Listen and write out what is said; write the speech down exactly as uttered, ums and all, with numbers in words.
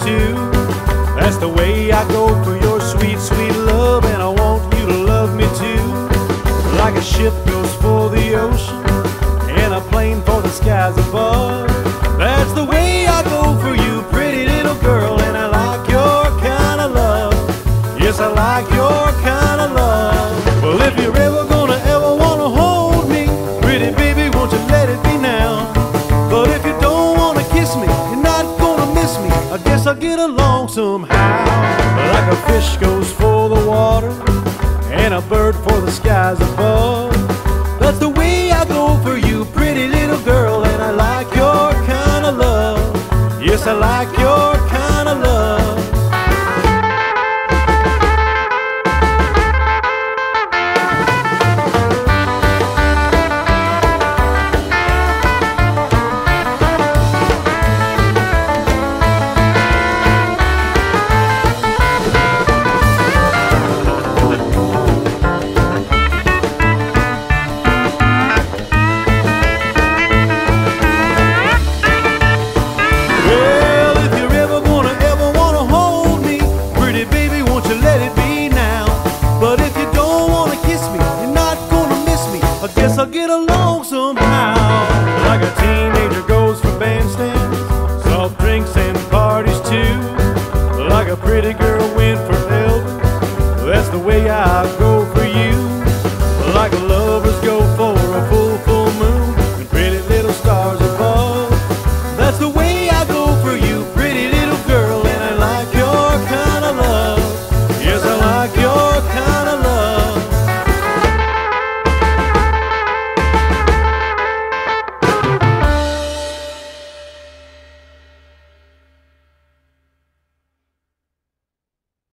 too. That's the way I go for your sweet, sweet love, and I want you to love me too. Like a ship goes for the ocean and a plane for the skies above. That's the way I go for you, pretty little girl, and I like your kind of love. Yes, I like your kind of love. Well, if you're ever gonna ever wanna hold me, pretty baby, won't you let it be now? But if you don't wanna kiss me, you're not gonna miss me, I guess I'll get along somehow. Like a fish goes for the water and a bird for the skies above. That's the way I go for you, pretty little girl, and I like your kind of love. Yes, I like your kind of love. I'll get along somehow. Like a teenager goes for bandstands, soft drinks and parties too. Like a pretty girl went for Elvis, that's the way I go